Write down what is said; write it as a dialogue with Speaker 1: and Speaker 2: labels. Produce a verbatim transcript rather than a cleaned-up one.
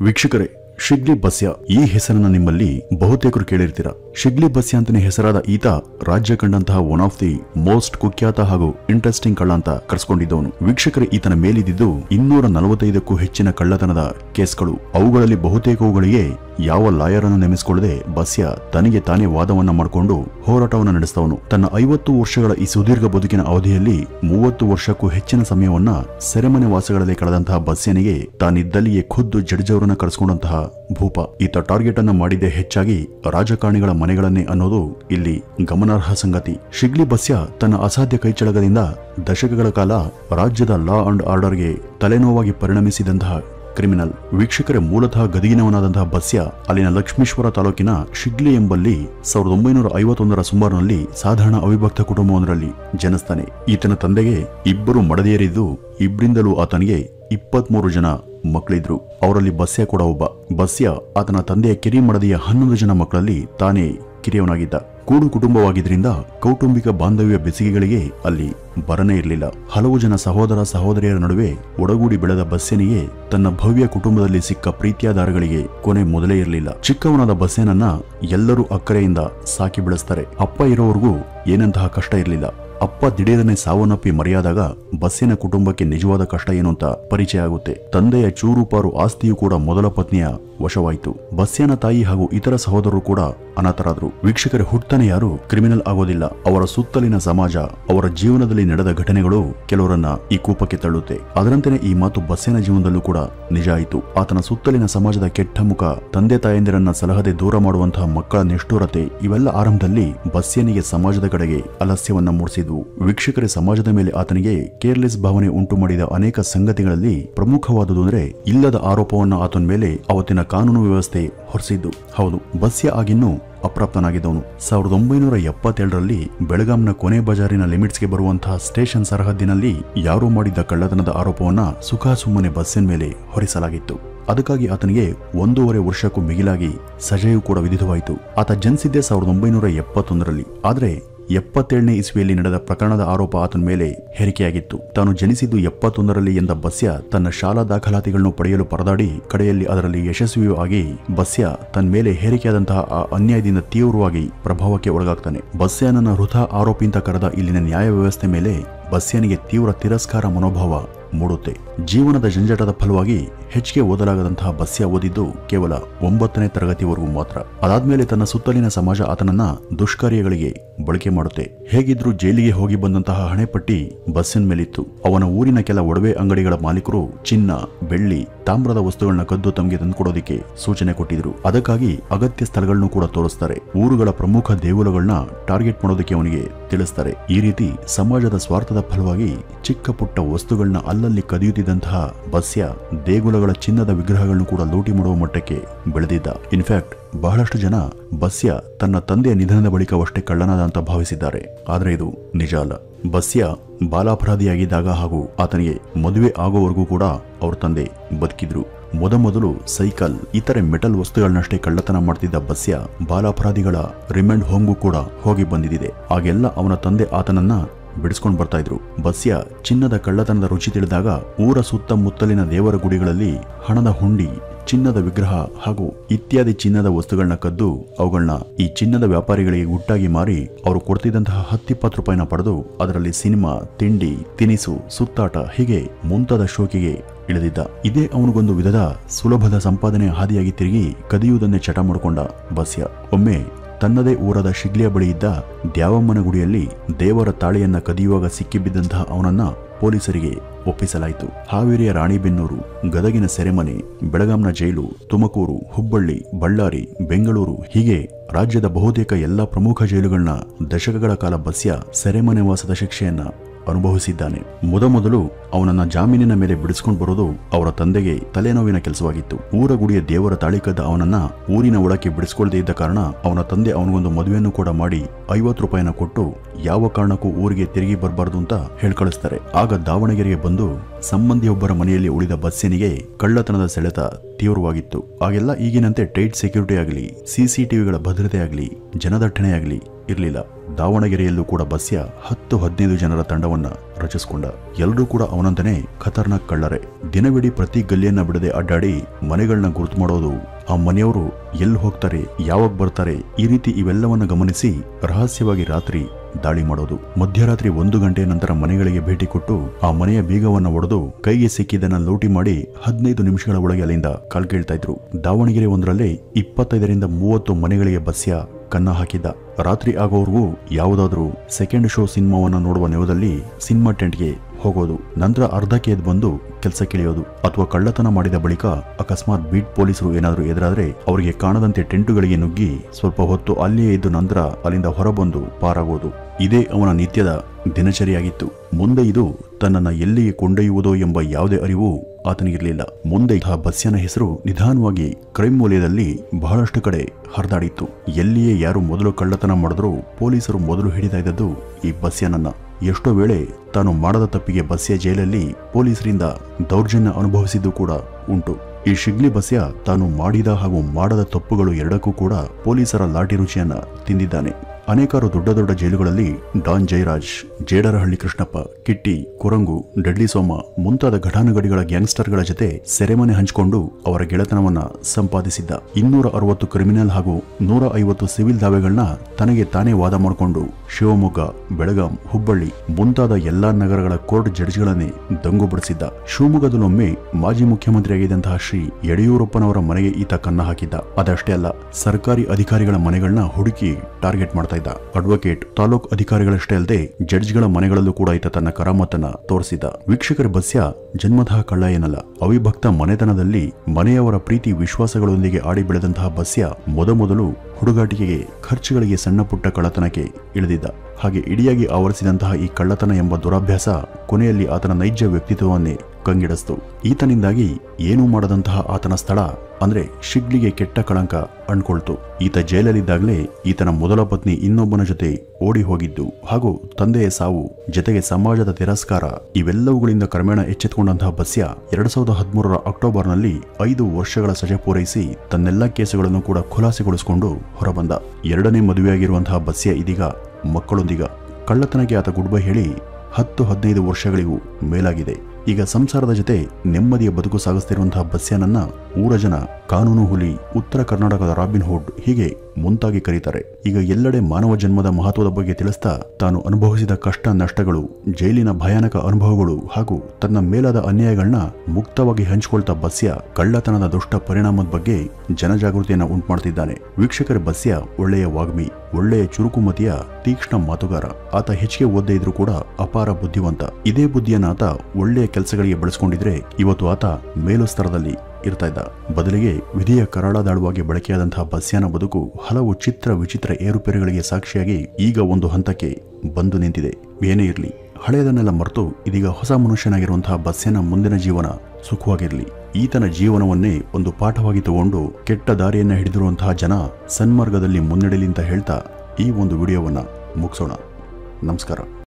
Speaker 1: ವೀಕ್ಷಕರೇ, ಶಿಗ್ಲಿ ಬಸ್ಯ ಈ ಹೆಸರನ್ನ ನಿಮ್ಮಲ್ಲಿ ಬಹುತೇಕರು ಕೇಳಿರ್ತೀರ. ಶಿಗ್ಲಿ ಬಸ್ಯ ಅಂತಾನೆ ಹೆಸರಾದ ಈತ ರಾಜ್ಯ ಕಂಡಂತಹ ಒನ್ ಆಫ್ ದಿ ಮೋಸ್ಟ್ ಕುಖ್ಯಾತ ಹಾಗೂ ಇಂಟ್ರೆಸ್ಟಿಂಗ್ ಕಳ್ಳ ಅಂತ ಕರೆಸ್ಕೊಂಡಿದ್ದವನು. ವೀಕ್ಷಕರೇ, ಈತನ ಮೇಲಿದ್ದು ಇನ್ನೂರ ನಲವತ್ತೈದಕ್ಕೂ ಹೆಚ್ಚಿನ ಕಳ್ಳತನದ ಕೇಸ್ಗಳು. ಅವುಗಳಲ್ಲಿ ಬಹುತೇಕವುಗಳಿಗೆ ಯಾವ ಲಾಯರ್ ಅನ್ನು ನೇಮಿಸಿಕೊಳ್ಳದೆ ಬಸ್ಯ ತನಗೆ ತಾನೇ ವಾದವನ್ನ ಮಾಡಿಕೊಂಡು ಹೋರಾಟವನ್ನು ನಡೆಸಿದವನು. ತನ್ನ ಐವತ್ತು ವರ್ಷಗಳ ಈ ಸುದೀರ್ಘ ಬದುಕಿನ ಅವಧಿಯಲ್ಲಿ ಮೂವತ್ತು ವರ್ಷಕ್ಕೂ ಹೆಚ್ಚಿನ ಸಮಯವನ್ನ ಸೆರೆಮನೆ ವಾಸಗಳಲ್ಲಿ ಕಳೆದಂತಹ ಬಸ್ಯನಿಗೆ ತಾನಿದ್ದಲ್ಲಿಯೇ ಖುದ್ದು ಜಡ್ಜ್ ಅವರನ್ನ ಕರೆಸಿಕೊಂಡಂತಹ ಭೂಪ. ಈತ ಟಾರ್ಗೆಟ್ ಅನ್ನ ಮಾಡಿದ್ದೇ ಹೆಚ್ಚಾಗಿ ರಾಜಕಾರಣಿಗಳ ಮನೆಗಳನ್ನೇ ಅನ್ನೋದು ಇಲ್ಲಿ ಗಮನಾರ್ಹ ಸಂಗತಿ. ಶಿಗ್ಲಿ ಬಸ್ಯ ತನ್ನ ಅಸಾಧ್ಯ ಕೈಚಳಕದಿಂದ ದಶಕಗಳ ಕಾಲ ರಾಜ್ಯದ ಲಾ ಅಂಡ್ ಆರ್ಡರ್ಗೆ ತಲೆನೋವಾಗಿ ಪರಿಣಮಿಸಿದಂತಹ ಕ್ರಿಮಿನಲ್. ವೀಕ್ಷಕರೇ, ಮೂಲತಃ ಗದಗಿನವನಾದಂತಹ ಬಸ್ಯ ಅಲ್ಲಿನ ಲಕ್ಷ್ಮೀಶ್ವರ ತಾಲೂಕಿನ ಶಿಗ್ಲಿ ಎಂಬಲ್ಲಿ ಸಾವಿರದ ಒಂಬೈನೂರ ಐವತ್ತೊಂದರ ಸುಮಾರಿನಲ್ಲಿ ಸಾಧಾರಣ ಅವಿಭಕ್ತ ಕುಟುಂಬವೊಂದರಲ್ಲಿ ಜನಿಸ್ತಾನೆ. ಈತನ ತಂದೆಗೆ ಇಬ್ಬರು ಮಡದಿಯರಿದ್ದು ಇಬ್ಬರಿಂದಲೂ ಆತನಿಗೆ ಇಪ್ಪತ್ಮೂರು ಜನ ಮಕ್ಕಳಿದ್ರು. ಅವರಲ್ಲಿ ಬಸ್ಯ ಕೂಡ ಒಬ್ಬ. ಬಸ್ಯ ಆತನ ತಂದೆಯ ಕಿರಿ ಮಡದಿಯ ಹನ್ನೊಂದು ಜನ ಮಕ್ಕಳಲ್ಲಿ ತಾನೇ ಕಿರಿಯವನಾಗಿದ್ದ. ಕೂಡು ಕುಟುಂಬವಾಗಿದ್ರಿಂದ ಕೌಟುಂಬಿಕ ಬಾಂಧವ್ಯ ಬೆಸಿಗೆಗಳಿಗೆ ಅಲ್ಲಿ ಬರನೇ ಇರಲಿಲ್ಲ. ಹಲವು ಜನ ಸಹೋದರ ಸಹೋದರಿಯರ ನಡುವೆ ಒಡಗೂಡಿ ಬೆಳೆದ ಬಸ್ಯನಿಗೆ ತನ್ನ ಭವ್ಯ ಕುಟುಂಬದಲ್ಲಿ ಸಿಕ್ಕ ಪ್ರೀತಿಯಾಧಾರಗಳಿಗೆ ಕೊನೆ ಮೊದಲೇ ಇರಲಿಲ್ಲ. ಚಿಕ್ಕವನಾದ ಬಸ್ಯನನ್ನ ಎಲ್ಲರೂ ಅಕ್ಕರೆಯಿಂದ ಸಾಕಿ ಬೆಳೆಸ್ತಾರೆ. ಅಪ್ಪ ಇರೋವರೆಗೂ ಏನಂತಹ ಕಷ್ಟ ಇರಲಿಲ್ಲ. ಅಪ್ಪ ದಿಢೀರನೆ ಸಾವನ್ನಪ್ಪಿ ಮರೆಯಾದಾಗ ಬಸ್ಯನ ಕುಟುಂಬಕ್ಕೆ ನಿಜವಾದ ಕಷ್ಟ ಏನು ಅಂತ ಪರಿಚಯ ಆಗುತ್ತೆ. ತಂದೆಯ ಚೂರುಪಾರು ಆಸ್ತಿಯೂ ಕೂಡ ಮೊದಲ ಪತ್ನಿಯ ವಶವಾಯಿತು. ಬಸ್ಯನ ತಾಯಿ ಹಾಗೂ ಇತರ ಸಹೋದರರು ಕೂಡ ಅನಾಥರಾದ್ರು. ವೀಕ್ಷಕರೇ, ಹುಟ್ಟನೆ ಯಾರು ಕ್ರಿಮಿನಲ್ ಆಗೋದಿಲ್ಲ. ಅವರ ಸುತ್ತಲಿನ ಸಮಾಜ, ಅವರ ಜೀವನದಲ್ಲಿ ನಡೆದ ಘಟನೆಗಳು ಕೆಲವರನ್ನ ಈ ಕೂಪಕ್ಕೆ ತಳ್ಳುತ್ತೆ. ಅದರಂತೆಯೇ ಈ ಮಾತು ಬಸ್ಯನ ಜೀವನದಲ್ಲೂ ಕೂಡ ನಿಜ ಆಯಿತು. ಆತನ ಸುತ್ತಲಿನ ಸಮಾಜದ ಕೆಟ್ಟ ಮುಖ, ತಂದೆ ತಾಯಂದಿರನ್ನ ಸಲಹದೆ ದೂರ ಮಾಡುವಂತಹ ಮಕ್ಕಳ ನಿಷ್ಠುರತೆ, ಇವೆಲ್ಲ ಆರಂಭದಲ್ಲಿ ಬಸ್ಯನಿಗೆ ಸಮಾಜದ ಕಡೆಗೆ ಅಲಸ್ಯವನ್ನ ಮೂಡಿಸಿದ್ವು. ವೀಕ್ಷಕರೇ, ಸಮಾಜದ ಮೇಲೆ ಆತನಿಗೆ ಕೇರ್ಲೆಸ್ ಭಾವನೆ ಉಂಟು ಮಾಡಿದ ಅನೇಕ ಸಂಗತಿಗಳಲ್ಲಿ ಪ್ರಮುಖವಾದುದು ಅಂದ್ರೆ ಇಲ್ಲದ ಆರೋಪವನ್ನ ಆತನ ಮೇಲೆ ಅವತ್ತಿನ ಕಾನೂನು ವ್ಯವಸ್ಥೆ ಹೊರಿಸಿದ್ದು. ಹೌದು, ಬಸ್ಯ ಆಗಿನ್ನೂ ಅಪ್ರಾಪ್ತನಾಗಿದ್ದವನು. ಸಾವಿರದ ಒಂಬೈನೂರ ಎಪ್ಪತ್ತೇಳರಲ್ಲಿ ಬೆಳಗಾಂನ ಕೊನೆ ಬಜಾರಿನ ಲಿಮಿಟ್ಸ್ಗೆ ಬರುವಂತಹ ಸ್ಟೇಷನ್ ಸರಹದ್ದಿನಲ್ಲಿ ಯಾರೋ ಮಾಡಿದ್ದ ಕಳ್ಳತನದ ಆರೋಪವನ್ನ ಸುಖಾಸುಮ್ಮನೆ ಬಸ್ಯನ್ ಮೇಲೆ ಹೊರಿಸಲಾಗಿತ್ತು. ಅದಕ್ಕಾಗಿ ಆತನಿಗೆ ಒಂದೂವರೆ ವರ್ಷಕ್ಕೂ ಮಿಗಿಲಾಗಿ ಸಜೆಯೂ ಕೂಡ ವಿಧಿತವಾಯಿತು. ಆತ ಜನಿಸಿದ್ದೇ ಸಾವಿರದ ಒಂಬೈನೂರ ಎಪ್ಪತ್ತೊಂದರಲ್ಲಿ. ಆದ್ರೆ ಎಪ್ಪತ್ತೇಳನೇ ಇಸ್ವಿಯಲ್ಲಿ ನಡೆದ ಪ್ರಕರಣದ ಆರೋಪ ಆತನ ಮೇಲೆ ಹೇರಿಕೆಯಾಗಿತ್ತು. ತಾನು ಜನಿಸಿದ್ದು ಎಪ್ಪತ್ತೊಂದರಲ್ಲಿ ಎಂದ ಬಸ್ಯ ತನ್ನ ಶಾಲಾ ದಾಖಲಾತಿಗಳನ್ನು ಪಡೆಯಲು ಪರದಾಡಿ ಕಡೆಯಲ್ಲಿ ಅದರಲ್ಲಿ ಯಶಸ್ವಿಯೂ ಆಗಿ ಬಸ್ಯ ತನ್ನ ಮೇಲೆ ಹೇರಿಕೆಯಾದಂತಹ ಆ ಅನ್ಯಾಯದಿಂದ ತೀವ್ರವಾಗಿ ಪ್ರಭಾವಕ್ಕೆ ಒಳಗಾಗ್ತಾನೆ. ಬಸ್ಯನನ್ನ ವೃಥಾ ಆರೋಪಿ ಅಂತ ಕರೆದ ಇಲ್ಲಿನ ನ್ಯಾಯ ವ್ಯವಸ್ಥೆ ಮೇಲೆ ಬಸ್ಯನಿಗೆ ತೀವ್ರ ತಿರಸ್ಕಾರ ಮನೋಭಾವ ಮೂಡುತ್ತೆ. ಜೀವನದ ಜಂಜಾಟದ ಫಲವಾಗಿ ಹೆಚ್ಚಿಗೆ ಓದಲಾಗದಂತಹ ಬಸ್ಯ ಓದಿದ್ದು ಕೇವಲ ಒಂಬತ್ತನೇ ತರಗತಿವರೆಗೂ ಮಾತ್ರ. ಅದಾದ್ಮೇಲೆ ತನ್ನ ಸುತ್ತಲಿನ ಸಮಾಜ ಆತನನ್ನ ದುಷ್ಕಾರ್ಯಗಳಿಗೆ ಬಳಕೆ ಮಾಡುತ್ತೆ. ಹೇಗಿದ್ರೂ ಜೈಲಿಗೆ ಹೋಗಿ ಬಂದಂತಹ ಹಣೆಪಟ್ಟಿ ಬಸ್ಯನ್ ಮೇಲಿತ್ತು. ಅವನ ಊರಿನ ಕೆಲ ಒಡವೆ ಅಂಗಡಿಗಳ ಮಾಲೀಕರು ಚಿನ್ನ, ಬೆಳ್ಳಿ, ತಾಮ್ರದ ವಸ್ತುಗಳನ್ನ ಕದ್ದು ತಮಗೆ ತಂದುಕೊಡೋದಿಕ್ಕೆ ಸೂಚನೆ ಕೊಟ್ಟಿದ್ರು. ಅದಕ್ಕಾಗಿ ಅಗತ್ಯ ಸ್ಥಳಗಳನ್ನು ಕೂಡ ತೋರಿಸ್ತಾರೆ. ಊರುಗಳ ಪ್ರಮುಖ ದೇಗುಲಗಳನ್ನ ಟಾರ್ಗೆಟ್ ಮಾಡೋದಕ್ಕೆ ಅವನಿಗೆ ತಿಳಿಸ್ತಾರೆ. ಈ ರೀತಿ ಸಮಾಜದ ಸ್ವಾರ್ಥದ ಫಲವಾಗಿ ಚಿಕ್ಕ ಪುಟ್ಟ ವಸ್ತುಗಳನ್ನ ಅಲ್ಲಲ್ಲಿ ಕದಿಯುತ್ತಿದ್ದಂತಹ ಬಸ್ಯ ದೇಗುಲಗಳ ಚಿನ್ನದ ವಿಗ್ರಹಗಳನ್ನು ಕೂಡ ಲೂಟಿ ಮಾಡುವ ಮಟ್ಟಕ್ಕೆ ಬೆಳೆದಿದ್ದ. ಇನ್ಫ್ಯಾಕ್ಟ್ ಬಹಳಷ್ಟು ಜನ ಬಸ್ಯ ತನ್ನ ತಂದೆಯ ನಿಧನದ ಬಳಿಕವಷ್ಟೇ ಕಳ್ಳನಾದ ಅಂತ ಭಾವಿಸಿದ್ದಾರೆ. ಆದ್ರೆ ಇದು ನಿಜ ಅಲ್ಲ. ಬಸ್ಯ ಬಾಲಾಪರಾಧಿಯಾಗಿದ್ದಾಗ ಹಾಗೂ ಆತನಿಗೆ ಮದುವೆ ಆಗೋವರೆಗೂ ಕೂಡ ಅವ್ರ ತಂದೆ ಬದುಕಿದ್ರು. ಮೊದಮೊದಲು ಸೈಕಲ್, ಇತರೆ ಮೆಟಲ್ ವಸ್ತುಗಳನ್ನಷ್ಟೇ ಕಳ್ಳತನ ಮಾಡ್ತಿದ್ದ ಬಸ್ಯ ಬಾಲಾಪರಾಧಿಗಳ ರಿಮಾಂಡ್ ಹೋಮ್ಗೂ ಕೂಡ ಹೋಗಿ ಬಂದಿದೆ. ಆಗೆಲ್ಲ ಅವನ ತಂದೆ ಆತನನ್ನ ಬಿಡಿಸ್ಕೊಂಡು ಬರ್ತಾ ಇದ್ರು. ಬಸ್ಯ ಚಿನ್ನದ ಕಳ್ಳತನದ ರುಚಿ ತಿಳಿದಾಗ ಊರ ಸುತ್ತಮುತ್ತಲಿನ ದೇವರ ಗುಡಿಗಳಲ್ಲಿ ಹಣದ ಹುಂಡಿ, ಚಿನ್ನದ ವಿಗ್ರಹ ಹಾಗೂ ಇತ್ಯಾದಿ ಚಿನ್ನದ ವಸ್ತುಗಳನ್ನ ಕದ್ದು ಅವುಗಳನ್ನ ಈ ಚಿನ್ನದ ವ್ಯಾಪಾರಿಗಳಿಗೆ ಗುಟ್ಟಾಗಿ ಮಾರಿ ಅವರು ಕೊಡ್ತಿದ್ದಂತಹ ಹತ್ತಿಪ್ಪತ್ತು ರೂಪಾಯಿನ ಪಡೆದು ಅದರಲ್ಲಿ ಸಿನಿಮಾ, ತಿಂಡಿ, ತಿನಿಸು, ಸುತ್ತಾಟ ಹೀಗೆ ಮುಂತಾದ ಶೋಕಿಗೆ ಇಳಿದಿದ್ದ. ಇದೇ ಅವನಿಗೊಂದು ವಿಧದ ಸುಲಭದ ಸಂಪಾದನೆ ಹಾದಿಯಾಗಿ ತಿರುಗಿ ಕದಿಯುವುದನ್ನೇ ಚಟ ಮಾಡಿಕೊಂಡ ಬಸ್ಯ. ಒಮ್ಮೆ ತನ್ನದೇ ಊರದ ಶಿಗ್ಲಿಯ ಬಳಿ ಇದ್ದ ದ್ಯಾವಮ್ಮನ ಗುಡಿಯಲ್ಲಿ ದೇವರ ತಾಳಿಯನ್ನ ಕದಿಯುವಾಗ ಸಿಕ್ಕಿಬಿದ್ದಂತಹ ಅವನನ್ನ ಪೊಲೀಸರಿಗೆ ಒಪ್ಪಿಸಲಾಯಿತು. ಹಾವೇರಿಯ ರಾಣಿಬೆನ್ನೂರು, ಗದಗಿನ ಸೆರೆಮನೆ, ಬೆಳಗಾಂನ ಜೈಲು, ತುಮಕೂರು, ಹುಬ್ಬಳ್ಳಿ, ಬಳ್ಳಾರಿ, ಬೆಂಗಳೂರು ಹೀಗೆ ರಾಜ್ಯದ ಬಹುತೇಕ ಎಲ್ಲಾ ಪ್ರಮುಖ ಜೈಲುಗಳನ್ನ ದಶಕಗಳ ಕಾಲ ಬಸ್ಯ ಸೆರೆಮನೆ ವಾಸದ ಶಿಕ್ಷೆಯನ್ನ ಅನುಭವಿಸಿದ್ದಾನೆ. ಮೊದಮೊದಲು ಅವನನ್ನ ಜಾಮೀನಿನ ಮೇಲೆ ಬಿಡಿಸಿಕೊಂಡು ಬರೋದು ಅವರ ತಂದೆಗೆ ತಲೆನೋವಿನ ಕೆಲಸವಾಗಿತ್ತು. ಊರ ಗುಡಿಯ ದೇವರ ತಾಳಿ ಕದ್ದ ಅವನನ್ನ ಊರಿನ ಒಳಕ್ಕೆ ಬಿಡಿಸಿಕೊಳ್ಳದೆ ಇದ್ದ ಕಾರಣ ಅವನ ತಂದೆ ಅವನಿಗೊಂದು ಮದುವೆಯನ್ನು ಕೂಡ ಮಾಡಿ ಐವತ್ತು ರೂಪಾಯಿನ ಕೊಟ್ಟು ಯಾವ ಕಾರಣಕ್ಕೂ ಊರಿಗೆ ತಿರುಗಿ ಬರಬಾರದು ಅಂತ ಹೇಳ್ಕಳಿಸ್ತಾರೆ. ಆಗ ದಾವಣಗೆರೆಗೆ ಬಂದು ಸಂಬಂಧಿಯೊಬ್ಬರ ಮನೆಯಲ್ಲಿ ಉಳಿದ ಬಸ್ಯನಿಗೆ ಕಳ್ಳತನದ ಸೆಳೆತ ತೀವ್ರವಾಗಿತ್ತು. ಆಗೆಲ್ಲ ಈಗಿನಂತೆ ಟೈಟ್ ಸೆಕ್ಯೂರಿಟಿ ಆಗಲಿ, ಸಿಸಿಟಿವಿಗಳ ಭದ್ರತೆ ಆಗಲಿ, ಜನದಟ್ಟಣೆ ಆಗಲಿ ಇರಲಿಲ್ಲ. ದಾವಣಗೆರೆಯಲ್ಲೂ ಕೂಡ ಬಸ್ಯ ಹತ್ತು ಹದಿನೈದು ಜನರ ತಂಡವನ್ನ ರಚಿಸಿಕೊಂಡ. ಎಲ್ಲರೂ ಕೂಡ ಅವನಂತಾನೆ ಖತರ್ನಾಕ್ ಕಳ್ಳರೆ. ದಿನವಿಡೀ ಪ್ರತಿ ಗಲ್ಲಿಯನ್ನ ಬಿಡದೆ ಅಡ್ಡಾಡಿ ಮನೆಗಳನ್ನ ಗುರುತು ಮಾಡೋದು, ಆ ಮನೆಯವರು ಎಲ್ಲಿ ಹೋಗ್ತಾರೆ, ಯಾವಾಗ ಬರ್ತಾರೆ, ಈ ರೀತಿ ಇವೆಲ್ಲವನ್ನ ಗಮನಿಸಿ ರಹಸ್ಯವಾಗಿ ರಾತ್ರಿ ದಾಳಿ ಮಾಡೋದು. ಮಧ್ಯರಾತ್ರಿ ಒಂದು ಗಂಟೆ ನಂತರ ಮನೆಗಳಿಗೆ ಭೇಟಿ ಕೊಟ್ಟು ಆ ಮನೆಯ ಬೀಗವನ್ನ ಒಡೆದು ಕೈಗೆ ಸಿಕ್ಕಿದ್ದನ್ನ ಲೂಟಿ ಮಾಡಿ ಹದಿನೈದು ನಿಮಿಷಗಳ ಒಳಗೆ ಅಲ್ಲಿಂದ ಕಾಲ್ಕೇಳ್ತಾ ಇದ್ರು. ದಾವಣಗೆರೆ ಒಂದರಲ್ಲೇ ಇಪ್ಪತ್ತೈದರಿಂದ ಮೂವತ್ತು ಮನೆಗಳಿಗೆ ಬಸ್ಯ ಕನ್ನ ಹಾಕಿದ್ದ. ರಾತ್ರಿ ಆಗೋವರೆಗೂ ಯಾವುದಾದ್ರೂ ಸೆಕೆಂಡ್ ಶೋ ಸಿನಿಮಾವನ್ನ ನೋಡುವ ನೆವದಲ್ಲಿ ಸಿನಿಮಾ ಟೆಂಟ್ಗೆ ಹೋಗೋದು. ನಂತರ ಅರ್ಧಕ್ಕೆ ಎದ್ದು ಬಂದು ಕೆಲಸ ಕಿಳಿಯೋದು. ಅಥವಾ ಕಳ್ಳತನ ಮಾಡಿದ ಬಳಿಕ ಅಕಸ್ಮಾತ್ ಬೀಟ್ ಪೊಲೀಸರು ಏನಾದರೂ ಎದುರಾದ್ರೆ ಅವರಿಗೆ ಕಾಣದಂತೆ ಟೆಂಟುಗಳಿಗೆ ನುಗ್ಗಿ ಸ್ವಲ್ಪ ಹೊತ್ತು ಅಲ್ಲಿಯೇ ಇದ್ದು ನಂತರ ಅಲ್ಲಿಂದ ಹೊರಬಂದು ಪಾರಾಗೋದು. ಇದೇ ಅವನ ನಿತ್ಯದ ದಿನಚರಿಯಾಗಿತ್ತು. ಮುಂದೆ ಇದು ತನ್ನನ್ನ ಎಲ್ಲಿಗೆ ಕೊಂಡೊಯ್ಯುವುದೋ ಎಂಬ ಯಾವುದೇ ಅರಿವು ಆತನಿಗಿರಲಿಲ್ಲ. ಮುಂದೆ ಆ ಬಸ್ಯನ ಹೆಸರು ನಿಧಾನವಾಗಿ ಕ್ರೈಮ್ ವಲಯದಲ್ಲಿ ಬಹಳಷ್ಟು ಕಡೆ ಹರಿದಾಡಿತ್ತು. ಎಲ್ಲಿಯೇ ಯಾರು ಮೊದಲು ಕಳ್ಳತನ ಮಾಡಿದ್ರೂ ಪೊಲೀಸರು ಮೊದಲು ಹಿಡಿತಾ ಇದ್ದದ್ದು ಈ ಬಸ್ಯನನ್ನ. ಎಷ್ಟೋ ವೇಳೆ ತಾನು ಮಾಡದ ತಪ್ಪಿಗೆ ಬಸ್ಯ ಜೈಲಲ್ಲಿ ಪೊಲೀಸರಿಂದ ದೌರ್ಜನ್ಯ ಅನುಭವಿಸಿದ್ದು ಕೂಡ ಉಂಟು. ಈ ಶಿಗ್ಲಿ ಬಸ್ಯ ತಾನು ಮಾಡಿದ ಹಾಗೂ ಮಾಡದ ತಪ್ಪುಗಳು ಎರಡಕ್ಕೂ ಕೂಡ ಪೊಲೀಸರ ಲಾಠಿ ರುಚಿಯನ್ನ ತಿಂದಿದ್ದಾನೆ. ಅನೇಕಾರು ದೊಡ್ಡ ದೊಡ್ಡ ಜೈಲುಗಳಲ್ಲಿ ಡಾನ್ ಜಯರಾಜ್, ಜೇಡರಹಳ್ಳಿ ಕೃಷ್ಣಪ್ಪ, ಕಿಟ್ಟಿ, ಕುರಂಗು, ಡೆಡ್ಲಿ ಸೋಮ ಮುಂತಾದ ಘಟಾನುಘಟಿಗಳ ಗ್ಯಾಂಗ್ಸ್ಟರ್ಗಳ ಜೊತೆ ಸೆರೆಮನೆ ಹಂಚಿಕೊಂಡು ಅವರ ಗೆಳೆತನವನ್ನ ಸಂಪಾದಿಸಿದ್ದ. ಇನ್ನೂರ ಅರವತ್ತು ಕ್ರಿಮಿನಲ್ ಹಾಗೂ ನೂರ ಐವತ್ತು ಸಿವಿಲ್ ದಾವೆಗಳನ್ನ ತನಗೆ ತಾನೇ ವಾದ ಮಾಡಿಕೊಂಡು ಶಿವಮೊಗ್ಗ, ಬೆಳಗಾಂ, ಹುಬ್ಬಳ್ಳಿ ಮುಂತಾದ ಎಲ್ಲಾ ನಗರಗಳ ಕೋರ್ಟ್ ಜಡ್ಜ್ಗಳನ್ನೇ ದಂಗುಬಡಿಸಿದ್ದ. ಶಿವಮೊಗ್ಗದಲ್ಲೊಮ್ಮೆ ಮಾಜಿ ಮುಖ್ಯಮಂತ್ರಿಯಾಗಿದ್ದಂತಹ ಶ್ರೀ ಯಡಿಯೂರಪ್ಪನವರ ಮನೆಗೆ ಈತ ಕನ್ನ ಹಾಕಿದ್ದ. ಅದಷ್ಟೇ ಅಲ್ಲ, ಸರ್ಕಾರಿ ಅಧಿಕಾರಿಗಳ ಮನೆಗಳನ್ನ ಹುಡುಕಿ ಟಾರ್ಗೆಟ್ ಮಾಡ್ತಾ ಇದ್ದ. ಅಡ್ವೊಕೇಟ್, ತಾಲೂಕ್ ಅಧಿಕಾರಿಗಳಷ್ಟೇ ಅಲ್ಲದೆ ಜಡ್ಜ್ಗಳ ಮನೆಗಳಲ್ಲೂ ಕೂಡ ಈತ ತನ್ನ ಕರಾಮತನ್ನ ತೋರಿಸಿದ್ದ. ವೀಕ್ಷಕರ ಬಸ್ಯ ಜನ್ಮತಃ ಕಳ್ಳ ಏನಲ್ಲ. ಅವಿಭಕ್ತ ಮನೆತನದಲ್ಲಿ ಮನೆಯವರ ಪ್ರೀತಿ ವಿಶ್ವಾಸಗಳೊಂದಿಗೆ ಆಡಿ ಬೆಳೆದಂತಹ ಬಸ್ಯ ಮೊದಮೊದಲು ಹುಡುಗಾಟಿಕೆಗೆ, ಖರ್ಚುಗಳಿಗೆ ಸಣ್ಣ ಪುಟ್ಟ ಕಳ್ಳತನಕ್ಕೆ ಇಳಿದಿದ್ದ. ಹಾಗೆ ಇಡಿಯಾಗಿ ಆವರಿಸಿದಂತಹ ಈ ಕಳ್ಳತನ ಎಂಬ ದುರಾಭ್ಯಾಸ ಕೊನೆಯಲ್ಲಿ ಆತನ ನೈಜ ವ್ಯಕ್ತಿತ್ವವನ್ನೇ ಕಂಗಿಡಿಸ್ತು. ಈತನಿಂದಾಗಿ ಏನೂ ಮಾಡದಂತಹ ಆತನ ಸ್ಥಳ ಅಂದ್ರೆ ಶಿಗ್ಲಿಗೆ ಕೆಟ್ಟ ಕಳಂಕ ಅಂಡ್ಕೊಳ್ತು. ಈತ ಜೈಲಲ್ಲಿದ್ದಾಗಲೇ ಈತನ ಮೊದಲ ಪತ್ನಿ ಇನ್ನೊಬ್ಬನ ಜೊತೆ ಓಡಿ ಹೋಗಿದ್ದು ಹಾಗೂ ತಂದೆಯ ಸಾವು ಜೊತೆಗೆ ಸಮಾಜದ ತಿರಸ್ಕಾರ ಇವೆಲ್ಲವುಗಳಿಂದ ಕ್ರಮೇಣ ಎಚ್ಚೆತ್ತುಕೊಂಡಂತಹ ಬಸ್ಯ ಎರಡ್ ಸಾವಿರದ ಹದಿಮೂರರ ಅಕ್ಟೋಬರ್ನಲ್ಲಿ ಐದು ವರ್ಷಗಳ ಸಜೆ ಪೂರೈಸಿ ತನ್ನೆಲ್ಲ ಕೇಸುಗಳನ್ನು ಕೂಡ ಖುಲಾಸೆಗೊಳಿಸಿಕೊಂಡು ಹೊರಬಂದ. ಎರಡನೇ ಮದುವೆಯಾಗಿರುವಂತಹ ಬಸ್ಯ ಇದೀಗ ಮಕ್ಕಳೊಂದಿಗ. ಕಳ್ಳತನಕ್ಕೆ ಆತ ಗುಡ್ಬೈ ಹೇಳಿ ಹತ್ತು ಹದಿನೈದು ವರ್ಷಗಳಿಗೂ ಮೇಲಾಗಿದೆ. ಈಗ ಸಂಸಾರದ ಜೊತೆ ನೆಮ್ಮದಿಯ ಬದುಕು ಸಾಗಿಸ್ತಿರುವಂತಹ ಬಸ್ಯನನ್ನ ಊರ ಜನ ಕಾನೂನು ಹುಲಿ, ಉತ್ತರ ಕರ್ನಾಟಕದ ರಾಬಿನ್ ಹುಡ್ ಹೀಗೆ ಮುಂತಾಗಿ ಕರೀತಾರೆ. ಈಗ ಎಲ್ಲೆಡೆ ಮಾನವ ಜನ್ಮದ ಮಹತ್ವದ ಬಗ್ಗೆ ತಿಳಿಸ್ತಾ ತಾನು ಅನುಭವಿಸಿದ ಕಷ್ಟ ನಷ್ಟಗಳು, ಜೈಲಿನ ಭಯಾನಕ ಅನುಭವಗಳು ಹಾಗೂ ತನ್ನ ಮೇಲಾದ ಅನ್ಯಾಯಗಳನ್ನ ಮುಕ್ತವಾಗಿ ಹಂಚಿಕೊಳ್ತಾ ಬಸ್ಯ ಕಳ್ಳತನದ ದುಷ್ಟ ಪರಿಣಾಮದ ಬಗ್ಗೆ ಜನಜಾಗೃತಿಯನ್ನ ಉಂಟು ಮಾಡ್ತಿದ್ದಾನೆ. ವೀಕ್ಷಕರ ಬಸ್ಯ ಒಳ್ಳೆಯ ವಾಗ್ಮಿ, ಒಳ್ಳೆಯ ಚುರುಕುಮತಿಯ ತೀಕ್ಷ್ಣ ಮಾತುಗಾರ. ಆತ ಹೆಚ್ಚಿಗೆ ಓದ್ದೇ ಇದ್ರೂ ಕೂಡ ಅಪಾರ ಬುದ್ಧಿವಂತ. ಇದೇ ಬುದ್ಧಿಯನ್ನ ಆತ ಒಳ್ಳೆಯ ಕೆಲಸಗಳಿಗೆ ಬಳಸಿಕೊಂಡಿದ್ರೆ ಇವತ್ತು ಆತ ಮೇಲು ಸ್ತರದಲ್ಲಿ ಇರ್ತಾ ಇದ್ದ. ಬದಲಿಗೆ ವಿಧಿಯ ಕರಾಳದಾಳುವಾಗಿ ಬಳಕೆಯಾದಂತಹ ಬಸ್ಯನ ಬದುಕು ಹಲವು ಚಿತ್ರ ವಿಚಿತ್ರ ಏರುಪೇರುಗಳಿಗೆ ಸಾಕ್ಷಿಯಾಗಿ ಈಗ ಒಂದು ಹಂತಕ್ಕೆ ಬಂದು ನಿಂತಿದೆ. ಏನೇ ಇರಲಿ, ಹಳೆಯದನ್ನೆಲ್ಲ ಮರೆತು ಇದೀಗ ಹೊಸ ಮನುಷ್ಯನಾಗಿರುವಂತಹ ಬಸ್ಯನ ಮುಂದಿನ ಜೀವನ ಸುಖವಾಗಿರಲಿ. ಈತನ ಜೀವನವನ್ನೇ ಒಂದು ಪಾಠವಾಗಿ ತಗೊಂಡು ಕೆಟ್ಟ ದಾರಿಯನ್ನ ಹಿಡಿದಿರುವಂತಹ ಜನ ಸನ್ಮಾರ್ಗದಲ್ಲಿ ಮುನ್ನಡೆಯಲಿ ಅಂತ ಹೇಳ್ತಾ ಈ ಒಂದು ವಿಡಿಯೋವನ್ನ ಮುಗಿಸೋಣ. ನಮಸ್ಕಾರ.